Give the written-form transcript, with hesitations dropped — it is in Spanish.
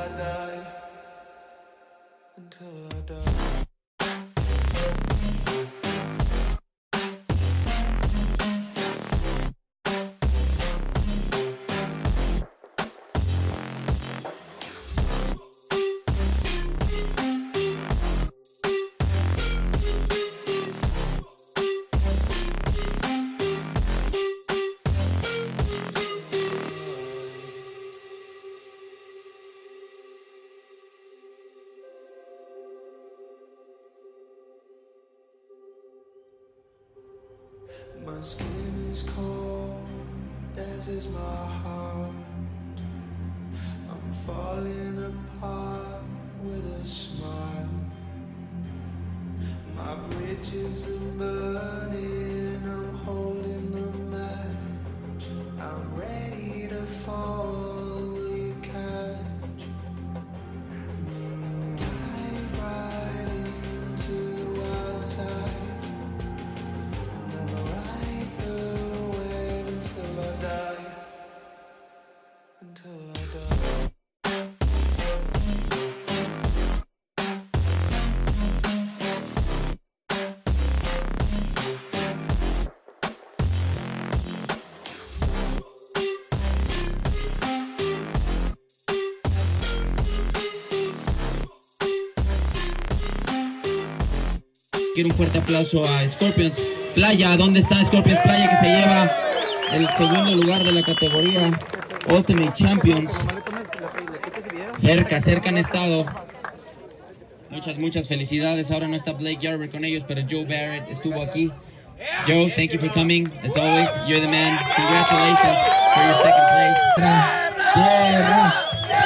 die, until I die. My skin is cold, as is my heart. I'm falling apart with a smile. My bridges are burning, I'm holding the match. I'm ready to fall, will you catch? Dive right into the wild side. Quiero un fuerte aplauso a Scorpions. Playa, ¿dónde está Scorpions Playa, que se lleva el segundo lugar de la categoría Ultimate Champions? Cerca han estado. Muchas felicidades. Ahora no está Blake Yarber con ellos, pero Joe Barrett estuvo aquí. Joe, thank you for coming. As always, you're the man. Congratulations for your second place. Tierra,